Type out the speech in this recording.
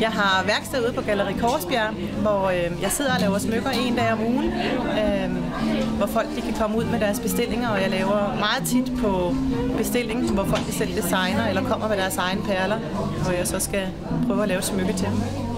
Jeg har værksted ude på Galleri Korsbjerg, hvor jeg sidder og laver smykker en dag om ugen, hvor folk de kan komme ud med deres bestillinger, og jeg laver meget tit på bestilling, hvor folk selv designer eller kommer med deres egne perler, hvor jeg så skal prøve at lave smykke til dem.